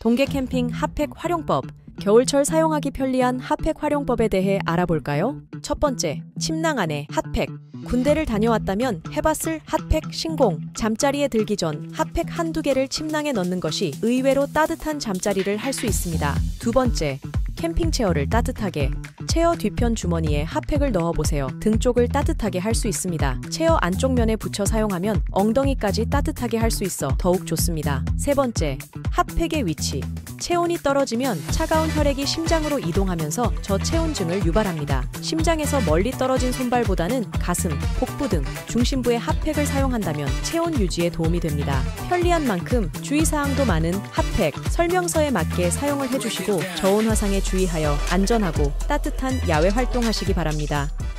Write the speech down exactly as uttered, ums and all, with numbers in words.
동계 캠핑 핫팩 활용법, 겨울철 사용하기 편리한 핫팩 활용법에 대해 알아볼까요? 첫 번째, 침낭 안에 핫팩. 군대를 다녀왔다면 해봤을 핫팩 신공. 잠자리에 들기 전 핫팩 한두 개를 침낭에 넣는 것이 의외로 따뜻한 잠자리를 할 수 있습니다. 두 번째, 캠핑 체어를 따뜻하게. 체어 뒤편 주머니에 핫팩을 넣어보세요. 등 쪽을 따뜻하게 할 수 있습니다. 체어 안쪽 면에 붙여 사용하면 엉덩이까지 따뜻하게 할 수 있어 더욱 좋습니다. 세 번째, 핫팩의 위치. 체온이 떨어지면 차가운 혈액이 심장으로 이동하면서 저체온증을 유발합니다. 심장에서 멀리 떨어진 손발보다는 가슴, 복부 등 중심부에 핫팩을 사용한다면 체온 유지에 도움이 됩니다. 편리한 만큼 주의사항도 많은 핫팩, 설명서에 맞게 사용을 해주시고 저온 화상에 주의하여 안전하고 따뜻한 야외 활동하시기 바랍니다.